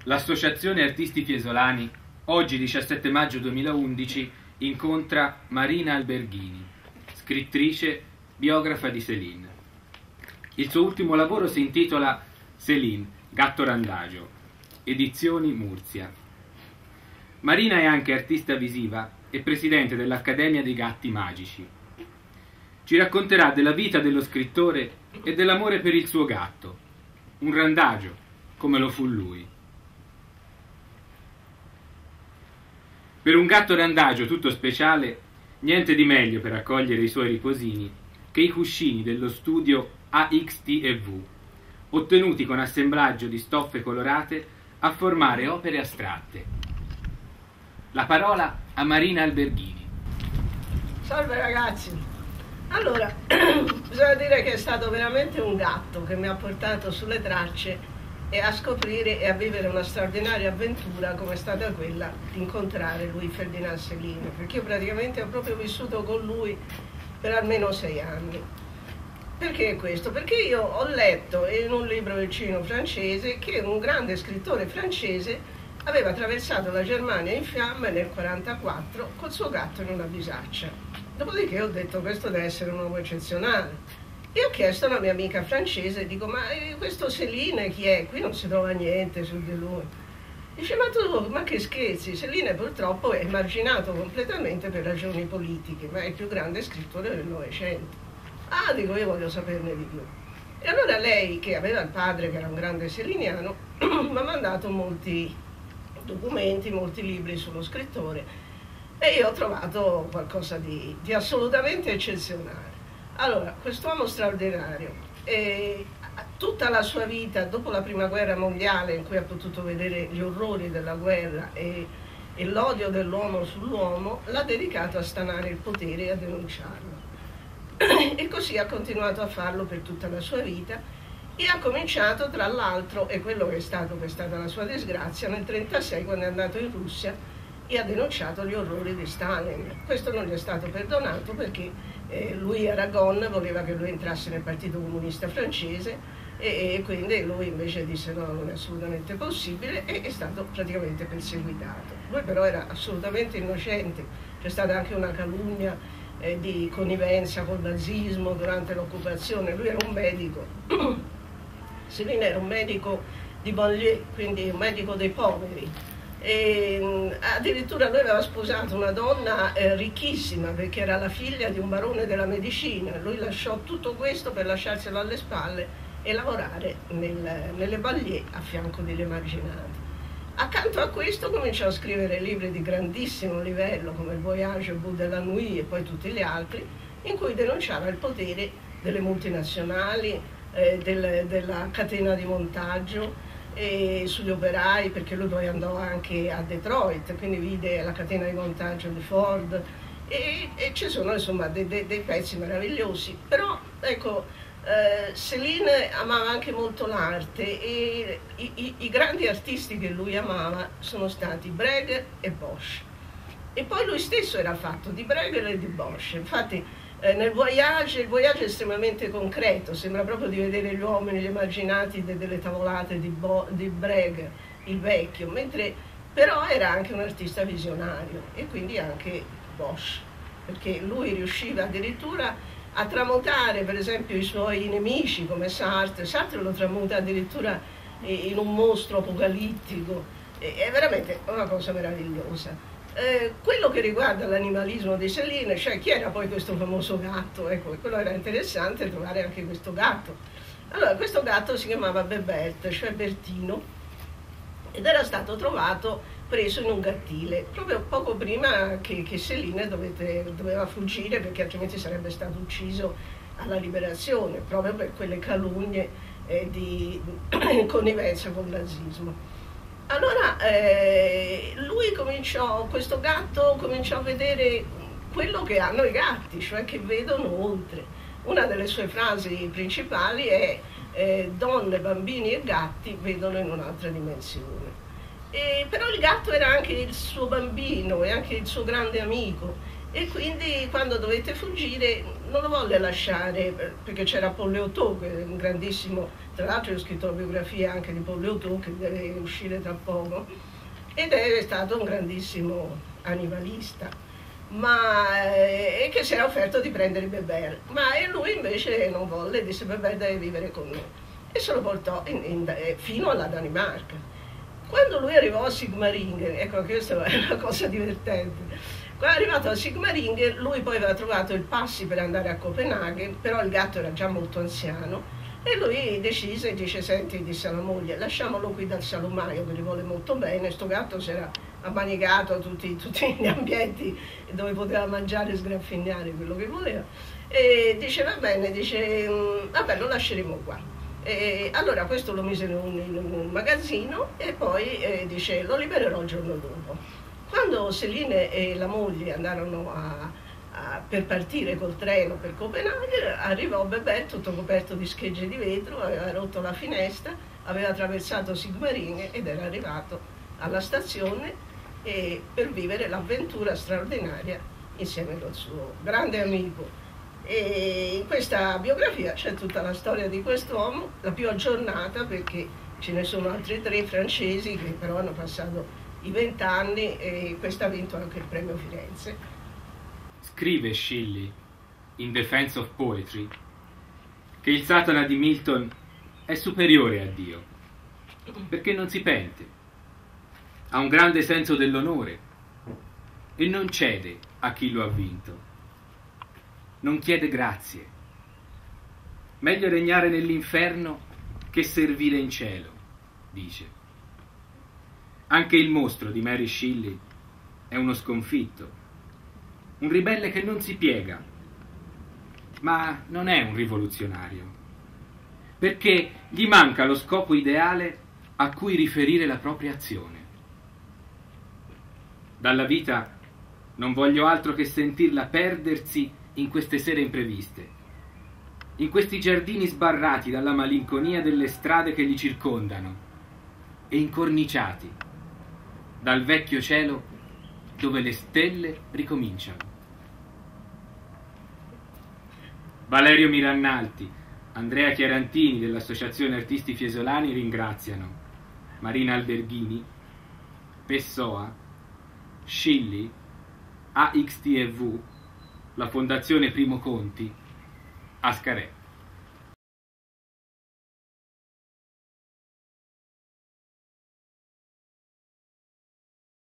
L'Associazione Artisti Fiesolani, oggi 17 maggio 2011, incontra Marina Alberghini, scrittrice, biografa di Céline. Il suo ultimo lavoro si intitola Céline, gatto randagio, edizioni Mursia. Marina è anche artista visiva e presidente dell'Accademia dei Gatti Magici. Ci racconterà della vita dello scrittore e dell'amore per il suo gatto, un randagio, come lo fu lui. Per un gatto randagio tutto speciale, niente di meglio per accogliere i suoi riposini che i cuscini dello studio AXT&V, ottenuti con assemblaggio di stoffe colorate a formare opere astratte. La parola a Marina Alberghini. Salve ragazzi. Allora, bisogna dire che è stato veramente un gatto che mi ha portato sulle tracce e a scoprire e a vivere una straordinaria avventura come è stata quella di incontrare Louis Ferdinand Céline, perché io praticamente ho proprio vissuto con lui per almeno 6 anni. Perché questo? Perché io ho letto in un libro del Cino francese che un grande scrittore francese aveva attraversato la Germania in fiamme nel 1944 col suo gatto in una bisaccia. Dopodiché ho detto questo deve essere un uomo eccezionale. E ho chiesto a una mia amica francese, dico, ma questo Céline chi è? Qui non si trova niente su di lui. Dice, ma che scherzi, Céline purtroppo è emarginato completamente per ragioni politiche, ma è il più grande scrittore del Novecento. Ah, dico, io voglio saperne di più. E allora lei, che aveva il padre che era un grande celiniano, mi ha mandato molti documenti, molti libri sullo scrittore e io ho trovato qualcosa di assolutamente eccezionale. Allora, quest'uomo straordinario, tutta la sua vita, dopo la prima guerra mondiale, in cui ha potuto vedere gli orrori della guerra e l'odio dell'uomo sull'uomo, l'ha dedicato a stanare il potere e a denunciarlo. E così ha continuato a farlo per tutta la sua vita e ha cominciato, tra l'altro, e quello che è stata la sua disgrazia, nel 1936, quando è andato in Russia e ha denunciato gli orrori di Stalin. Questo non gli è stato perdonato perché lui Aragon voleva che lui entrasse nel Partito Comunista francese e quindi lui invece disse no, non è assolutamente possibile e è stato praticamente perseguitato. Lui però era assolutamente innocente, c'è stata anche una calunnia di connivenza col nazismo durante l'occupazione. Lui era un medico, Céline era un medico di banlieue, quindi un medico dei poveri. E addirittura lui aveva sposato una donna ricchissima perché era la figlia di un barone della medicina. Lui lasciò tutto questo per lasciarselo alle spalle e lavorare nelle banlieue a fianco degli emarginati. Accanto a questo cominciò a scrivere libri di grandissimo livello come il Voyage au bout de la nuit e poi tutti gli altri, in cui denunciava il potere delle multinazionali, della catena di montaggio e sugli operai, perché lui poi andò anche a Detroit, quindi vide la catena di montaggio di Ford e ci sono insomma dei pezzi meravigliosi. Però ecco, Céline amava anche molto l'arte e i grandi artisti che lui amava sono stati Breguet e Bosch, e poi lui stesso era fatto di Breguet e di Bosch. Infatti nel Voyage, il Voyage è estremamente concreto, sembra proprio di vedere gli uomini, gli emarginati delle tavolate di Breguet, il vecchio, mentre però era anche un artista visionario, e quindi anche Bosch, perché lui riusciva addirittura a tramutare per esempio i suoi nemici come Sartre. Sartre lo tramuta addirittura in un mostro apocalittico, è veramente una cosa meravigliosa. Quello che riguarda l'animalismo di Céline, cioè chi era poi questo famoso gatto, ecco, quello era interessante trovare anche questo gatto. Allora, questo gatto si chiamava Bebert, cioè Bertino, ed era stato preso in un gattile, proprio poco prima che Céline doveva fuggire, perché altrimenti sarebbe stato ucciso alla liberazione, proprio per quelle calunnie di connivenza col nazismo. Allora questo gatto cominciò a vedere quello che hanno i gatti, cioè che vedono oltre. Una delle sue frasi principali è donne, bambini e gatti vedono in un'altra dimensione. Però il gatto era anche il suo bambino e anche il suo grande amico, e quindi quando dovette fuggire non lo volle lasciare perché c'era Paul Léotot, che è un grandissimo, tra l'altro io ho scritto la biografia anche di Paul Léotot che deve uscire tra poco, ed è stato un grandissimo animalista, e che si era offerto di prendere Bébert, e lui invece non volle, disse Bébert deve vivere con noi, e se lo portò fino alla Danimarca. Quando lui arrivò a Sigmaringen, ecco, questa è una cosa divertente. Quando è arrivato a Sigmaringen, lui poi aveva trovato il passi per andare a Copenaghen, però il gatto era già molto anziano, e lui decise, dice, senti, disse alla moglie, lasciamolo qui dal salumaio, che gli vuole molto bene. Sto gatto si era ammanicato tutti gli ambienti dove poteva mangiare e sgraffignare quello che voleva, e dice, va bene, dice, vabbè, lo lasceremo qua. Allora questo lo mise in un magazzino e poi dice, lo libererò il giorno dopo. Quando Céline e la moglie andarono per partire col treno per Copenaghen, arrivò Bébert tutto coperto di schegge di vetro, aveva rotto la finestra, aveva attraversato Sigmaringen ed era arrivato alla stazione per vivere l'avventura straordinaria insieme col suo grande amico. E in questa biografia c'è tutta la storia di quest'uomo, la più aggiornata perché ce ne sono altri 3 francesi che però hanno passato i 20 anni e questo ha vinto anche il premio Firenze. Scrive Shelley, in Defense of Poetry, che il Satana di Milton è superiore a Dio, perché non si pente, ha un grande senso dell'onore e non cede a chi lo ha vinto. Non chiede grazie. Meglio regnare nell'inferno che servire in cielo, dice. Anche il mostro di Mary Shelley è uno sconfitto, un ribelle che non si piega, ma non è un rivoluzionario, perché gli manca lo scopo ideale a cui riferire la propria azione. Dalla vita non voglio altro che sentirla perdersi in queste sere impreviste, in questi giardini sbarrati dalla malinconia delle strade che li circondano e incorniciati dal vecchio cielo dove le stelle ricominciano. Valerio Mirannalti, Andrea Chiarantini dell'Associazione Artisti Fiesolani ringraziano Marina Alberghini, Pessoa, Shelley, AXTV, la Fondazione Primo Conti, Ascarè.